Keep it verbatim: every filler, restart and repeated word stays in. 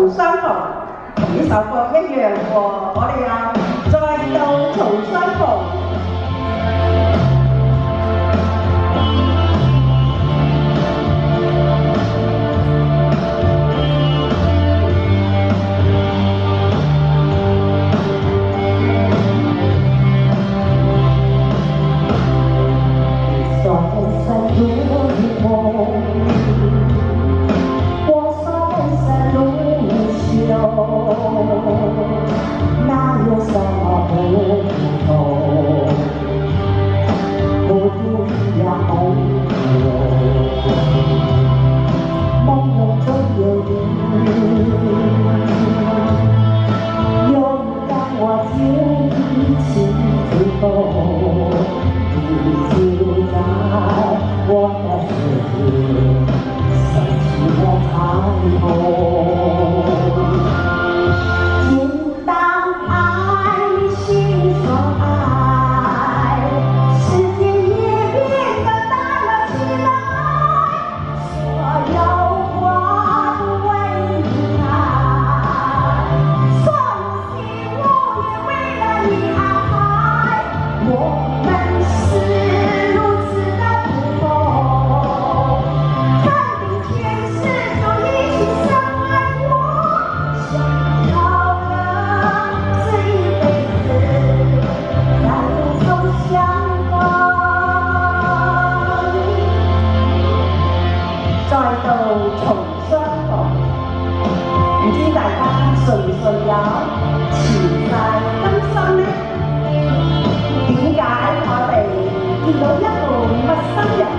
重相逢，同呢首歌一樣喎，我哋又再度重相逢。 哪有什么不同？不不一样红梦中总有你，勇敢我坚持最后，你就在我的世界升起了彩虹。 重相逢，唔知大家順唔順有前世今生呢？點解我哋見到一個陌生人？